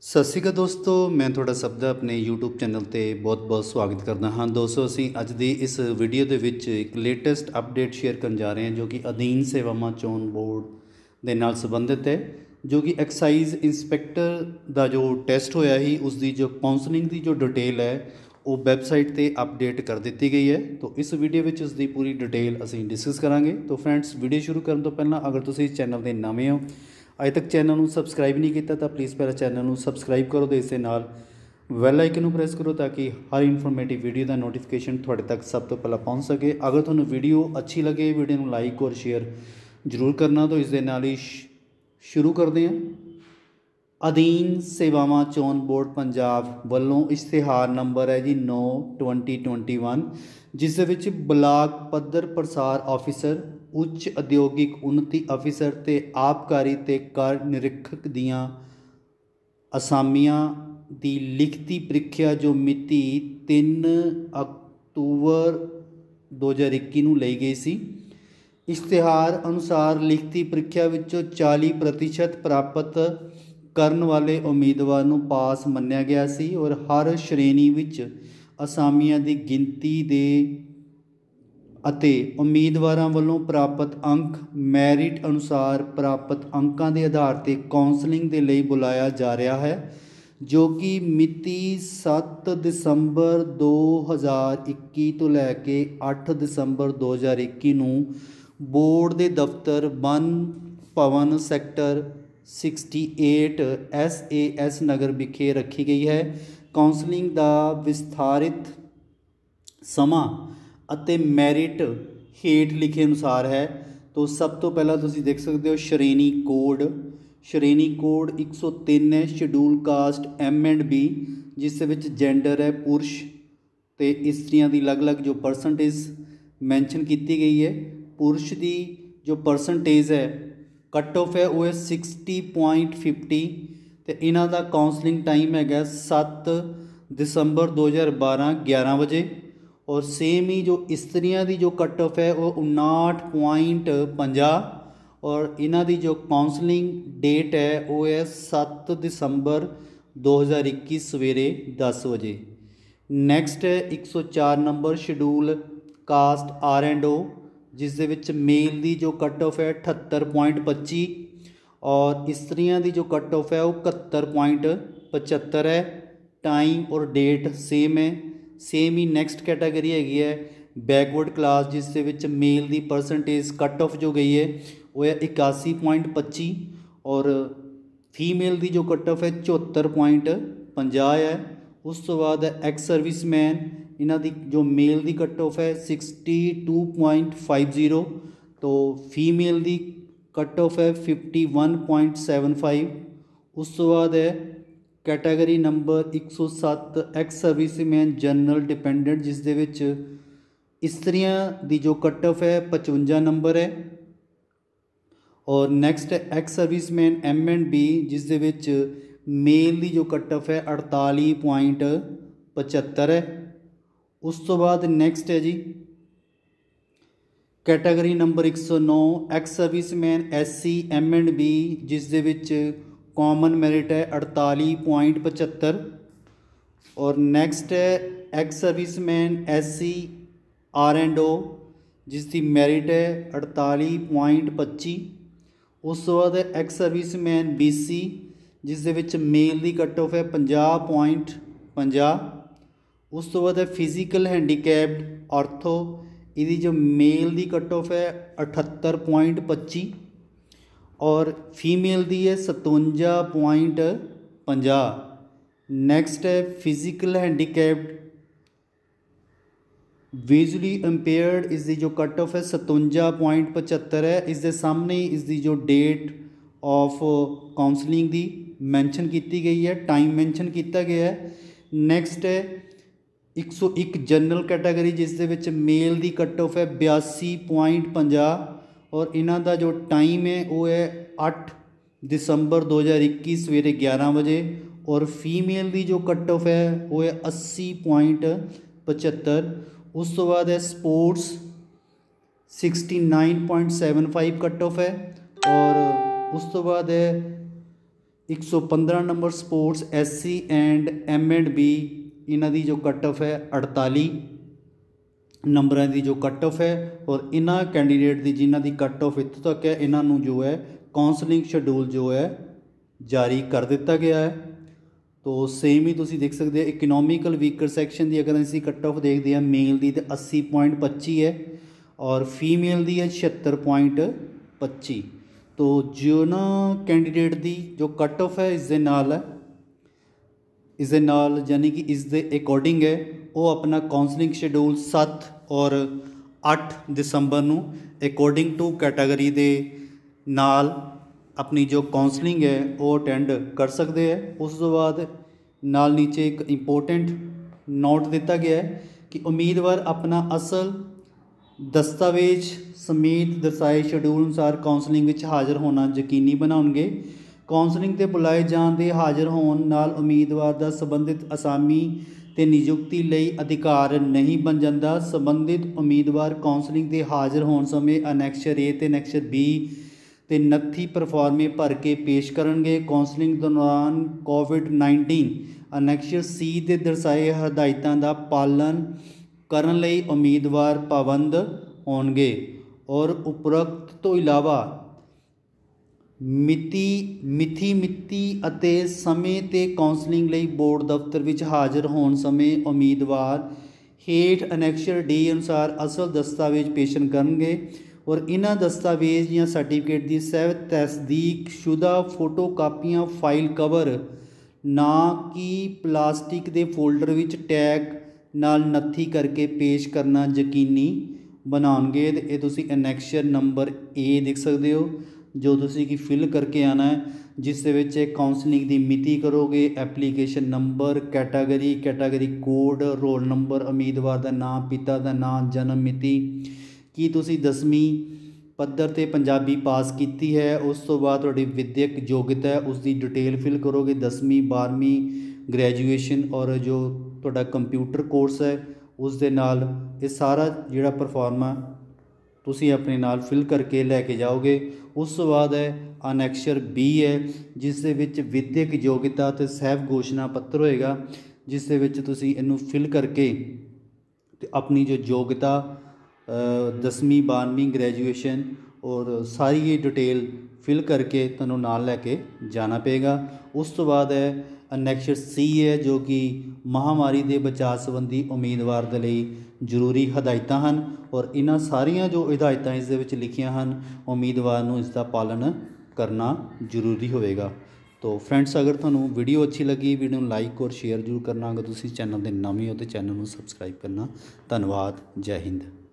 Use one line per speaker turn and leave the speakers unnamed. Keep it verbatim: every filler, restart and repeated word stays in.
ਸਤਿ ਸ਼੍ਰੀ ਅਕਾਲ ਦੋਸਤੋ, ਮੈਂ ਤੁਹਾਡਾ ਸਭ ਦਾ ਆਪਣੇ YouTube ਚੈਨਲ 'ਤੇ ਬਹੁਤ-ਬਹੁਤ ਸਵਾਗਤ ਕਰਦਾ ਹਾਂ। ਦੋਸਤੋ, ਅਸੀਂ ਅੱਜ ਦੀ ਇਸ ਵੀਡੀਓ ਦੇ ਵਿੱਚ ਇੱਕ ਲੇਟੈਸਟ ਅਪਡੇਟ ਸ਼ੇਅਰ ਕਰਨ ਜਾ ਰਹੇ ਹਾਂ ਜੋ ਕਿ ਅਧੀਨ ਸੇਵਾਵਾਂ ਚੋਣ ਬੋਰਡ ਦੇ ਨਾਲ ਸੰਬੰਧਿਤ ਹੈ। ਜੋ ਕਿ ਐਕਸਾਈਜ਼ ਇੰਸਪੈਕਟਰ ਦਾ ਜੋ ਟੈਸਟ ਹੋਇਆ ਸੀ ਉਸ ਦੀ ਜੋ ਕਾਉਂਸਲਿੰਗ ਦੀ ਜੋ ਡਿਟੇਲ ਹੈ ਉਹ ਵੈਬਸਾਈਟ 'ਤੇ ਅਪਡੇਟ ਕਰ ਦਿੱਤੀ ਗਈ ਹੈ। ਤਾਂ ਇਸ ਵੀਡੀਓ ਵਿੱਚ ਉਸ ਦੀ ਪੂਰੀ ਡਿਟੇਲ ਅਸੀਂ ਡਿਸਕਸ ਕਰਾਂਗੇ। ਤਾਂ ਫਰੈਂਡਸ, ਵੀਡੀਓ ਸ਼ੁਰੂ ਕਰਨ ਤੋਂ ਪਹਿਲਾਂ ਅਗਰ ਤੁਸੀਂ ਇਸ ਚੈਨਲ ਦੇ ਨਵੇਂ ਹੋ, ਅਜੇ ਤੱਕ ਚੈਨਲ ਨੂੰ ਸਬਸਕ੍ਰਾਈਬ ਨਹੀਂ ਕੀਤਾ ਤਾਂ ਪਲੀਜ਼ ਪਹਿਲਾਂ ਚੈਨਲ ਨੂੰ ਸਬਸਕ੍ਰਾਈਬ ਕਰੋ ਅਤੇ ਇਸ ਦੇ ਨਾਲ ਬੈਲ ਆਈਕਨ ਨੂੰ ਪ੍ਰੈਸ ਕਰੋ ਤਾਂ ਕਿ ਹਰ ਇਨਫੋਰਮੇਟਿਵ ਵੀਡੀਓ ਦਾ ਨੋਟੀਫਿਕੇਸ਼ਨ ਤੁਹਾਡੇ ਤੱਕ ਸਭ ਤੋਂ ਪਹਿਲਾਂ ਪਹੁੰਚ ਸਕੇ। ਅਗਰ ਤੁਹਾਨੂੰ ਵੀਡੀਓ ਅੱਛੀ ਲੱਗੇ, ਵੀਡੀਓ ਨੂੰ ਲਾਈਕ ਔਰ ਸ਼ੇਅਰ ਜ਼ਰੂਰ ਕਰਨਾ। ਤਾਂ ਇਸ ਦੇ ਨਾਲ ਹੀ ਸ਼ੁਰੂ ਕਰਦੇ ਹਾਂ। ਅਧੀਨ ਸੇਵਾਵਾਂ ਚੋਣ ਬੋਰਡ ਪੰਜਾਬ ਵੱਲੋਂ ਇਸ਼ਤਿਹਾਰ ਨੰਬਰ ਹੈ ਜੀ ਨੌ ਟਵੰਟੀ ਟਵੰਟੀ ਵਨ, ਜਿਸ ਦੇ ਵਿੱਚ ਬਲਾਕ ਪੱਧਰ ਪ੍ਰਸਾਰ ਆਫਿਸਰ, ਉੱਚ ਉਦਯੋਗਿਕ ਉੱਨਤੀ ਅਫਸਰ ਅਤੇ ਆਬਕਾਰੀ ਅਤੇ ਕਰ ਨਿਰੀਖਕ ਦੀਆਂ ਅਸਾਮੀਆਂ ਦੀ ਲਿਖਤੀ ਪ੍ਰੀਖਿਆ ਜੋ ਮਿਤੀ ਤਿੰਨ ਅਕਤੂਬਰ ਦੋ ਹਜ਼ਾਰ ਇੱਕੀ ਨੂੰ ਲਈ ਗਈ ਸੀ। ਇਸ਼ਤਿਹਾਰ ਅਨੁਸਾਰ ਲਿਖਤੀ ਪ੍ਰੀਖਿਆ ਵਿੱਚੋਂ ਚਾਲੀ ਪ੍ਰਤੀਸ਼ਤ ਪ੍ਰਾਪਤ ਕਰਨ ਵਾਲੇ ਉਮੀਦਵਾਰ ਨੂੰ ਪਾਸ ਮੰਨਿਆ ਗਿਆ ਸੀ ਔਰ ਹਰ ਸ਼੍ਰੇਣੀ ਵਿੱਚ ਅਸਾਮੀਆਂ ਦੀ ਗਿਣਤੀ ਦੇ ਅਤੇ ਉਮੀਦਵਾਰਾਂ ਵੱਲੋਂ ਪ੍ਰਾਪਤ ਅੰਕ ਮੈਰਿਟ ਅਨੁਸਾਰ ਪ੍ਰਾਪਤ ਅੰਕਾਂ ਦੇ ਆਧਾਰ 'ਤੇ ਕਾਉਂਸਲਿੰਗ ਦੇ ਲਈ ਬੁਲਾਇਆ ਜਾ ਰਿਹਾ ਹੈ, ਜੋ ਕਿ ਮਿਤੀ ਸੱਤ ਦਸੰਬਰ ਦੋ ਹਜ਼ਾਰ ਇੱਕੀ ਤੋਂ ਲੈ ਕੇ ਅੱਠ ਦਸੰਬਰ ਦੋ ਹਜ਼ਾਰ ਇੱਕੀ ਨੂੰ ਬੋਰਡ ਦੇ ਦਫ਼ਤਰ ਵਨ ਭਵਨ ਸੈਕਟਰ ਅਠਾਸੀ ਐਸ ਏ ਐਸ ਨਗਰ ਵਿਖੇ ਰੱਖੀ ਗਈ ਹੈ। ਕਾਉਂਸਲਿੰਗ ਦਾ ਵਿਸਥਾਰਿਤ ਸਮਾਂ ਅਤੇ ਮੈਰਿਟ ਹੇਠ ਲਿਖੇ ਅਨੁਸਾਰ ਹੈ। ਤੋਂ ਸਭ ਤੋਂ ਪਹਿਲਾਂ ਤੁਸੀਂ ਦੇਖ ਸਕਦੇ ਹੋ ਸ਼੍ਰੇਣੀ ਕੋਡ ਸ਼੍ਰੇਣੀ ਕੋਡ ਇੱਕ ਸੌ ਤਿੰਨ ਹੈ, schedule caste M and B, ਜਿਸ ਦੇ ਵਿੱਚ ਜੈਂਡਰ ਹੈ ਪੁਰਸ਼ ਅਤੇ ਇਸਤਰੀਆਂ ਦੀ ਅਲੱਗ-ਅਲੱਗ ਜੋ ਪਰਸੈਂਟੇਜ ਮੈਂਸ਼ਨ ਕੀਤੀ ਗਈ ਹੈ। ਪੁਰਸ਼ ਦੀ ਜੋ ਪਰਸੈਂਟੇਜ ਹੈ ਕੱਟ ਆਫ ਹੈ ਉਹ ਹੈ ਸਿਕਸਟੀ ਪੁਆਇੰਟ ਫਿਫਟੀ ਅਤੇ ਇਹਨਾਂ ਦਾ ਕਾਉਂਸਲਿੰਗ ਟਾਈਮ ਹੈਗਾ ਸੱਤ ਦਸੰਬਰ ਦੋ ਹਜ਼ਾਰ ਬਾਰ੍ਹਾਂ ਗਿਆਰ੍ਹਾਂ ਵਜੇ। ਔਰ ਸੇਮ ਹੀ ਜੋ ਇਸਤਰੀਆਂ ਦੀ ਜੋ ਕੱਟ ਆਫ ਹੈ ਉਹ ਉਨਾਹਠ ਪੁਆਇੰਟ ਪੰਜਾਹ ਔਰ ਇਹਨਾਂ ਦੀ ਜੋ ਕਾਉਂਸਲਿੰਗ ਡੇਟ ਹੈ ਉਹ ਹੈ ਸੱਤ ਦਸੰਬਰ ਦੋ ਹਜ਼ਾਰ ਇੱਕੀ ਸਵੇਰੇ ਦਸ ਵਜੇ। ਨੈਕਸਟ ਹੈ ਇੱਕ ਸੌ ਚਾਰ number schedule caste R and O, ਜਿਸ ਦੇ ਵਿੱਚ ਮੇਲ ਦੀ ਜੋ ਕੱਟ ਆਫ ਹੈ ਅਠੱਤਰ ਪੁਆਇੰਟ ਪੱਚੀ ਔਰ ਇਸਤਰੀਆਂ ਦੀ ਜੋ ਕੱਟ ਆਫ ਹੈ ਉਹ ਇਕਹੱਤਰ ਪੁਆਇੰਟ ਪਚੱਤਰ ਹੈ। ਟਾਈਮ ਔਰ ਡੇਟ ਸੇਮ ਹੈ। ਸੇਮ ਹੀ ਨੈਕਸਟ ਕੈਟਾਗਰੀ ਹੈਗੀ ਹੈ ਬੈਕਵਰਡ ਕਲਾਸ, ਜਿਸ ਦੇ ਵਿੱਚ ਮੇਲ ਦੀ ਪਰਸੈਂਟੇਜ ਕੱਟ ਆਫ ਜੋ ਗਈ ਹੈ ਉਹ ਹੈ ਇਕਾਸੀ ਪੁਆਇੰਟ ਪੱਚੀ ਔਰ ਫੀਮੇਲ ਦੀ ਜੋ ਕੱਟ ਆਫ ਹੈ ਚੁਹੱਤਰ ਪੁਆਇੰਟ ਪੰਜਾਹ ਹੈ। ਉਸ ਤੋਂ ਬਾਅਦ ਹੈ ਐਕਸ ਸਰਵਿਸਮੈਨ, ਇਹਨਾਂ ਦੀ ਜੋ ਮੇਲ ਦੀ ਕੱਟ ਆਫ ਹੈ sixty two point five zero ਤੋਂ ਫੀਮੇਲ ਦੀ ਕੱਟ ਆਫ ਹੈ fifty one point seven five. ਉਸ ਤੋਂ ਬਾਅਦ ਹੈ ਕੈਟਾਗਰੀ ਨੰਬਰ ਇੱਕ ਸੌ ਸੱਤ ਐਕਸ ਸਰਵਿਸਮੈਨ ਜਨਰਲ ਡਿਪੈਂਡੈਂਟ, ਜਿਸ ਦੇ ਵਿੱਚ ਇਸਤਰੀਆਂ ਦੀ ਜੋ ਕੱਟ ਆਫ ਹੈ ਪਚਵੰਜਾ ਨੰਬਰ ਹੈ। ਔਰ ਨੈਕਸਟ ਹੈ ex serviceman M and B, ਜਿਸ ਦੇ ਵਿੱਚ ਮੇਲ ਦੀ ਜੋ ਕੱਟ ਆਫ ਹੈ ਅੜਤਾਲੀ ਪੁਆਇੰਟ ਪਚੱਤਰ ਹੈ। ਉਸ ਤੋਂ ਬਾਅਦ ਨੈਕਸਟ ਹੈ ਜੀ ਕੈਟਾਗਰੀ ਨੰਬਰ ਇੱਕ ਸੌ ਨੌ ex serviceman S C M and B, ਜਿਸ ਦੇ ਵਿੱਚ ਕਾਮਨ ਮੈਰਿਟ ਹੈ ਅੜਤਾਲੀ ਪੁਆਇੰਟ ਪਚੱਤਰ। ਔਰ ਨੈਕਸਟ ਹੈ ex serviceman S C R and O, ਜਿਸ ਦੀ ਮੈਰਿਟ ਹੈ ਅੜਤਾਲੀ ਪੁਆਇੰਟ ਪੱਚੀ। ਉਸ ਤੋਂ ਬਾਅਦ ਹੈ ਐਕਸ ਸਰਵਿਸਮੈਨ ਬੀ ਸੀ, ਜਿਸ ਦੇ ਵਿੱਚ ਮੇਲ ਦੀ ਕੱਟ ਆਫ ਹੈ ਪੰਜਾਹ ਪੁਆਇੰਟ ਪੰਜਾਹ। ਉਸ ਤੋਂ ਬਾਅਦ ਹੈ ਫਿਜ਼ੀਕਲ ਹੈਂਡੀਕੈਪਡ ਆਰਥੋ, ਇਹਦੀ ਜੋ ਮੇਲ ਦੀ ਕੱਟ ਆਫ ਹੈ ਅਠੱਤਰ ਪੁਆਇੰਟ ਪੱਚੀ ਔਰ ਫੀਮੇਲ ਦੀ ਹੈ ਸਤਵੰਜਾ ਪੁਆਇੰਟ ਪੰਜਾਹ। ਨੈਕਸਟ ਹੈ ਫਿਜ਼ੀਕਲ ਹੈਂਡੀਕੈਪਡ ਵਿਜ਼ੂਅਲੀ ਇੰਪੇਅਰਡ, ਇਸ ਦੀ ਜੋ ਕੱਟ ਆਫ ਹੈ ਸਤਵੰਜਾ ਪੁਆਇੰਟ ਪਚੱਤਰ ਹੈ। ਇਸ ਦੇ ਸਾਹਮਣੇ ਇਸ ਦੀ ਜੋ ਡੇਟ ਆਫ ਕਾਉਂਸਲਿੰਗ ਦੀ ਮੈਂਸ਼ਨ ਕੀਤੀ ਗਈ ਹੈ, ਟਾਈਮ ਮੈਂਸ਼ਨ ਕੀਤਾ ਗਿਆ ਹੈ। ਨੈਕਸਟ ਹੈ ਇੱਕ ਸੌ ਇੱਕ ਜਨਰਲ ਕੈਟਾਗਰੀ, ਜਿਸ ਦੇ ਵਿੱਚ ਮੇਲ ਦੀ ਕੱਟ ਆਫ ਹੈ ਬਿਆਸੀ ਪੁਆਇੰਟ ਪੰਜਾਹ ਔਰ ਇਹਨਾਂ ਦਾ ਜੋ ਟਾਈਮ ਹੈ ਉਹ ਹੈ ਅੱਠ ਦਸੰਬਰ ਦੋ ਹਜ਼ਾਰ ਇੱਕੀ ਸਵੇਰੇ ਗਿਆਰ੍ਹਾਂ ਵਜੇ ਔਰ ਫੀਮੇਲ ਦੀ ਜੋ ਕੱਟ ਆਫ ਹੈ ਉਹ ਹੈ ਅੱਸੀ ਪੁਆਇੰਟ ਪਚੱਤਰ। ਉਸ ਤੋਂ ਬਾਅਦ ਹੈ sports sixty nine point seven five cut off ਹੈ ਔਰ ਉਸ ਤੋਂ ਬਾਅਦ ਹੈ एक सौ पंद्रह number sports S C and M and B इन्हां दी जो कट ऑफ है अड़ताली नंबरां की जो कट ऑफ है और इन्हां कैंडीडेट की जिन्हां की कट ऑफ इत्थों तक है इन्हां नूं जो है काउंसलिंग शेड्यूल जो है जारी कर दिता गया है। तो सेम ही तुसीं देख सकते हो इकनॉमिकल वीकर सैक्शन की अगर असीं कट ऑफ देखते हैं मेल की तो अस्सी पॉइंट पच्ची है और फीमेल की है छिहत्तर पॉइंट पच्ची। तो जो ना कैंडीडेट की जो कट ऑफ है इस दे नाल है इस दे नाल यानी कि इस दे अकॉर्डिंग है वो अपना काउंसलिंग शेड्यूल सत्त और अठ दिसंबर नूं अकॉर्डिंग टू कैटागरी दे नाल अपनी जो काउंसलिंग है वो अटेंड कर सकते हैं। उस तो बाद नाल नीचे एक इंपोर्टेंट नोट दिता गया है कि उम्मीदवार अपना असल दस्तावेज समेत दर्शाए शेड्यूल अनुसार काउंसलिंग विच हाज़र होना यकीनी बनाउणगे। काउंसलिंग ते बुलाए जाण दे हाज़र होण नाल उम्मीदवार दा संबंधित असामी ते नियुक्ति लई अधिकार नहीं बन जाता। संबंधित उम्मीदवार काउंसलिंग ते हाज़र होण समय अनैक्शर ए ते अनैक्शर बी ते नत्थी परफॉर्मे भर के पेश करनगे। काउंसलिंग दौरान कोविड नाइनटीन अनैक्शर सी दे दर्शाए हदायतां दा पालन करन लई उम्मीदवार पाबंद होणगे और उपरोक्त तो इलावा मिति मिथी मिति अते समय ते काउंसलिंग लई बोर्ड दफ्तर विच हाज़र होण समय उम्मीदवार हेठ अनैक्शर डी अनुसार असल दस्तावेज पेशन करनगे और इन्हां दस्तावेज या सर्टिफिकेट की सह तस्दीक शुदा फोटो कापियां फाइल कवर ना कि प्लास्टिक के फोल्डर विच टैग नाल नत्थी करके पेश करना यकीनी बनाउणगे। ते ये तुसीं अनैक्शर नंबर ए देख सकते हो जो तुसीं कि फिल करके आना है जिस दे विच काउंसलिंग की मिति करोगे application number category category code roll number उम्मीदवार का नाम पिता का नाम जन्म मिति कि तुसी दसवीं पद्धर ते पंजाबी पास की है। उस तो बाद तुहाडी विद्यक योग्यता है उसकी डिटेल फिल करोगे दसवीं बारहवीं ग्रैजुएशन और जो तुहाडा कंप्यूटर कोर्स है उस दे नाल ये सारा जिहड़ा परफॉर्मा तुसी अपने नाल फिल करके लैके जाओगे। उस तो बाद है अनैक्शर बी है जिस दे विच विद्यक योग्यता ते सैफ घोषणा पत्र होएगा जिस दे विच तुसी इहनूं फिल करके ते अपनी जो योग्यता दसवीं बारहवीं ग्रैजुएशन और सारी ये डिटेल फिल करके तुहानूं नाल लैके जाना पेगा। उस तो बाद है अनैक्शर सी है जो कि महामारी के बचाव संबंधी उम्मीदवार दे लई जरूरी हदायतां हन और इन्हां सारियां जो हिदायतां इस दे विच लिखियां हन उम्मीदवार नूं इसका पालन करना जरूरी होएगा। तो फ्रेंड्स अगर तुहानूं वीडियो अच्छी लगी वीडियो नूं लाइक और शेयर जरूर करना। अगर तुसीं चैनल दे नवें हो तो चैनल नूं सबसक्राइब करना। धन्नवाद। जय हिंद।